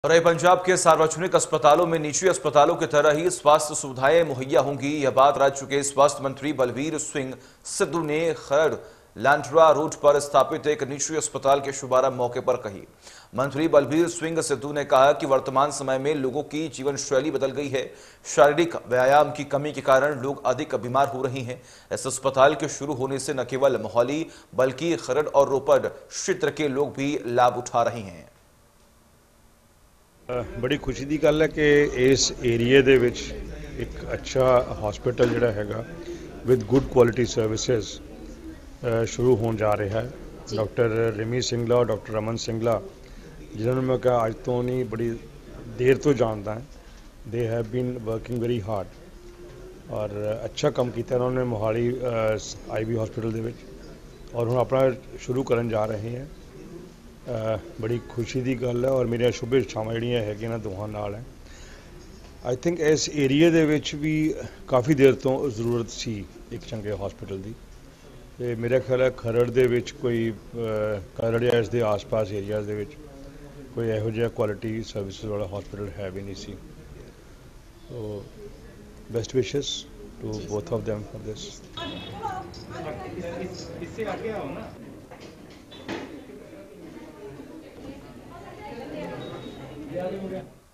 रहे पंजाब के सार्वजनिक अस्पतालों में निजी अस्पतालों की तरह ही स्वास्थ्य सुविधाएं मुहैया होंगी। यह बात राज्य के स्वास्थ्य मंत्री बलबीर सिंह सिद्धू ने खरड़ लांडरा रोड पर स्थापित एक निजी अस्पताल के शुभारंभ मौके पर कही। मंत्री बलबीर सिंह सिद्धू ने कहा कि वर्तमान समय में लोगों की जीवन शैली बदल गई है। शारीरिक व्यायाम की कमी के कारण लोग अधिक बीमार हो रहे हैं। इस अस्पताल के शुरू होने से न केवल मोहाली बल्कि खरड़ और रोपड़ क्षेत्र के लोग भी लाभ उठा रहे हैं। बड़ी खुशी की गल है कि इस एरिए दे विच एक अच्छा हॉस्पिटल जिहड़ा हैगा विद गुड क्वालिटी सर्विसेज शुरू होने जा रहा है। डॉक्टर रिमी सिंगला और डॉक्टर रमन सिंगला जिन्होंने मैं कहा अज तो नहीं बड़ी देर तो जानता है, they have been working very hard और अच्छा काम किया उन्होंने मोहाली IB हॉस्पिटल दे विच और हुण अपना शुरू करन जा रहे हैं। बड़ी खुशी की गल है और मेरिया शुभ इच्छावां जिहड़ियां हैगियां ना दोहां नाल है। आई थिंक इस एरिए दे विच भी काफ़ी देर तो जरूरत सी एक चंगे हॉस्पिटल की। ते मेरा ख्याल है खरड़ दे विच कोई खरड़ या इस दे आस पास एरियाज दे विच कोई इहो जिहा क्वालिटी सर्विसेज वाला हॉस्पिटल है भी नहीं सी। तो best wishes to both of them for this. इससे आगे आओ ना। हो गया।